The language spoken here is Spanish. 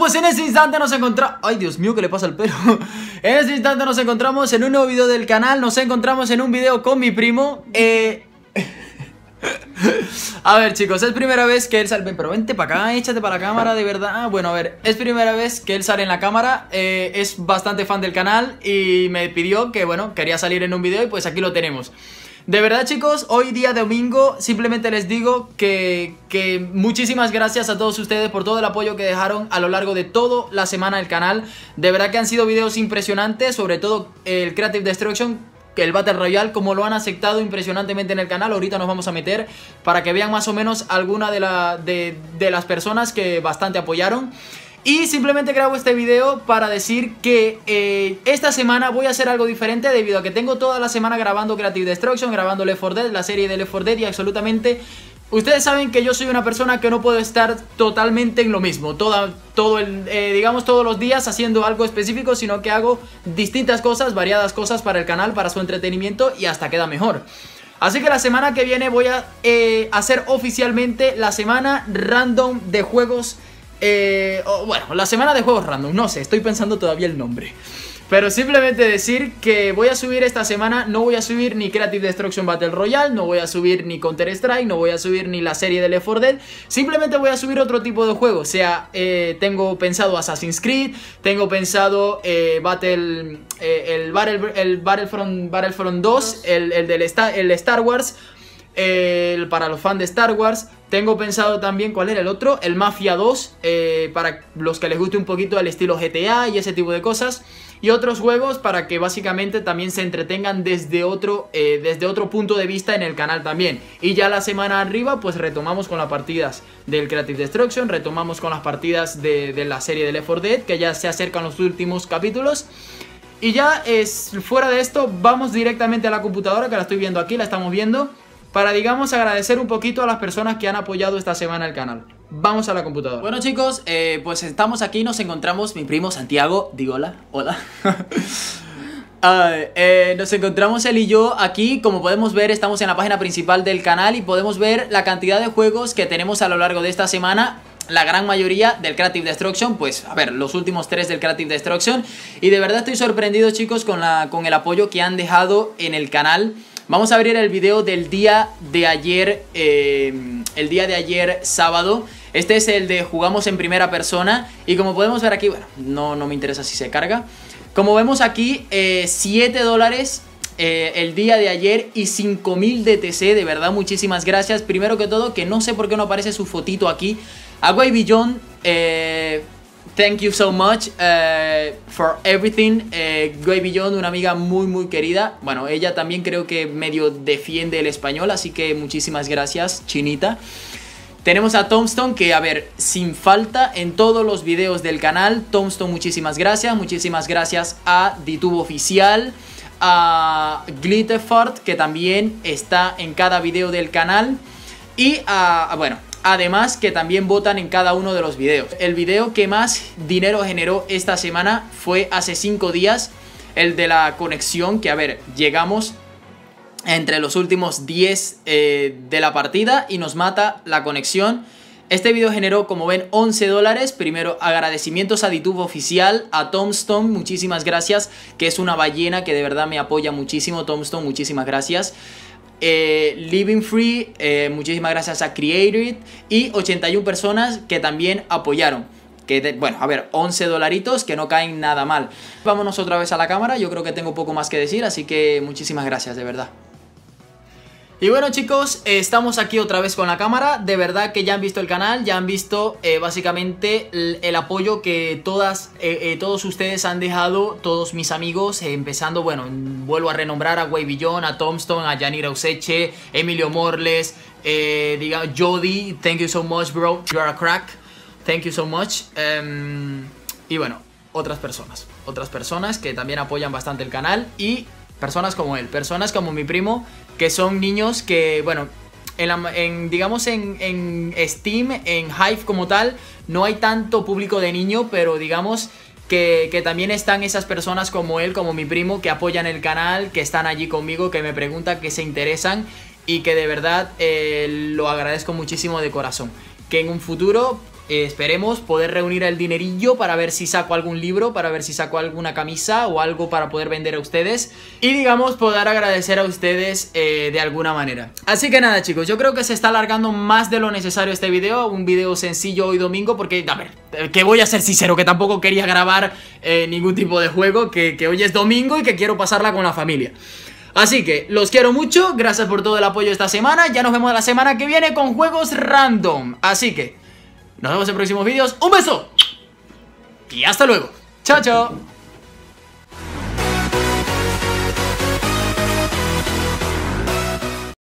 pues en este instante nos encontramos... Ay, Dios mío, ¿qué le pasa al pelo? En este instante nos encontramos en un nuevo video del canal. Nos encontramos en un video con mi primo. A ver, chicos, es primera vez que él sale... Pero vente para acá, échate para la cámara, de verdad. Bueno, a ver, es primera vez que él sale en la cámara. Es bastante fan del canal y me pidió que, bueno, quería salir en un video y pues aquí lo tenemos. De verdad, chicos, hoy día domingo simplemente les digo que muchísimas gracias a todos ustedes por todo el apoyo que dejaron a lo largo de toda la semana del canal. De verdad que han sido videos impresionantes, sobre todo el Creative Destruction, el Battle Royale, como lo han aceptado impresionantemente en el canal. Ahorita nos vamos a meter para que vean más o menos alguna de las personas que bastante apoyaron. Y simplemente grabo este video para decir que esta semana voy a hacer algo diferente, debido a que tengo toda la semana grabando Creative Destruction, grabando Left 4 Dead, la serie de Left 4 Dead, y absolutamente... Ustedes saben que yo soy una persona que no puedo estar totalmente en lo mismo, digamos todos los días haciendo algo específico, sino que hago distintas cosas, variadas cosas para el canal, para su entretenimiento, y hasta queda mejor. Así que la semana que viene voy a hacer oficialmente la semana random de juegos. Bueno, la semana de juegos random, no sé, estoy pensando todavía el nombre. Pero simplemente decir que voy a subir esta semana, no voy a subir ni Creative Destruction Battle Royale, no voy a subir ni Counter Strike, no voy a subir ni la serie de Left 4 Dead. Simplemente voy a subir otro tipo de juego. O sea, tengo pensado Assassin's Creed, tengo pensado Battlefront 2, el Star Wars, para los fans de Star Wars. Tengo pensado también, ¿cuál era el otro? El Mafia 2, para los que les guste un poquito el estilo GTA y ese tipo de cosas. Y otros juegos para que básicamente también se entretengan desde otro punto de vista en el canal también. Y ya la semana arriba pues retomamos con las partidas del Creative Destruction, retomamos con las partidas de la serie de Left 4 Dead, que ya se acercan los últimos capítulos. Y ya fuera de esto vamos directamente a la computadora, que la estoy viendo aquí, la estamos viendo, para, digamos, agradecer un poquito a las personas que han apoyado esta semana el canal. Vamos a la computadora. Bueno, chicos, pues estamos aquí, nos encontramos mi primo Santiago. Digo hola, hola. Nos encontramos él y yo aquí. Como podemos ver, estamos en la página principal del canal y podemos ver la cantidad de juegos que tenemos a lo largo de esta semana. La gran mayoría del Creative Destruction, pues a ver, los últimos 3 del Creative Destruction. Y de verdad estoy sorprendido, chicos, con el apoyo que han dejado en el canal. Vamos a abrir el video del día de ayer, sábado. Este es el de jugamos en primera persona. Y como podemos ver aquí, bueno, no me interesa si se carga. Como vemos aquí, $7 el día de ayer y 5000 DTC. De verdad, muchísimas gracias. Primero que todo, que no sé por qué no aparece su fotito aquí. A Wavy John, thank you so much for everything. Wavy John, una amiga muy querida. Bueno, ella también creo que medio defiende el español, así que muchísimas gracias, chinita. Tenemos a Tombstone, que a ver, sin falta en todos los videos del canal. Tombstone, muchísimas gracias. Muchísimas gracias a DTube Oficial, a Glitterfart, que también está en cada video del canal. Y bueno, además que también votan en cada uno de los videos. El video que más dinero generó esta semana fue hace 5 días, el de la conexión, que a ver, llegamos entre los últimos 10 de la partida y nos mata la conexión. Este video generó, como ven, $11. Primero, agradecimientos a DTube Oficial, a Tombstone, muchísimas gracias, que es una ballena que de verdad me apoya muchísimo. Tombstone, muchísimas gracias. Living Free, muchísimas gracias a Created, y 81 personas que también apoyaron. Bueno, a ver, $11 que no caen nada mal. Vámonos otra vez a la cámara, yo creo que tengo poco más que decir, así que muchísimas gracias, de verdad. Y bueno, chicos, estamos aquí otra vez con la cámara. De verdad que ya han visto el canal, ya han visto básicamente el apoyo que todos ustedes han dejado, todos mis amigos, empezando, bueno, vuelvo a renombrar a Wavy John, a Tombstone, a Yanira Useche, Emilio Morles, Jody, thank you so much, bro, you are a crack, thank you so much. Y bueno, otras personas que también apoyan bastante el canal, y personas como él, personas como mi primo, que son niños que, bueno, digamos en Steam, en Hive como tal, no hay tanto público de niño, pero digamos que también están esas personas como él, como mi primo, que apoyan el canal, que están allí conmigo, que me preguntan, que se interesan, y que de verdad lo agradezco muchísimo de corazón. Que en un futuro Esperemos poder reunir el dinerillo para ver si saco algún libro, para ver si saco alguna camisa o algo para poder vender a ustedes y digamos poder agradecer a ustedes de alguna manera. Así que nada chicos, yo creo que se está alargando más de lo necesario este video, un video sencillo hoy domingo porque, a ver, que voy a ser sincero, que tampoco quería grabar ningún tipo de juego, que hoy es domingo y que quiero pasarla con la familia. Así que los quiero mucho, gracias por todo el apoyo esta semana, ya nos vemos la semana que viene con juegos random. Así que nos vemos en próximos vídeos, un beso y hasta luego, chao chao.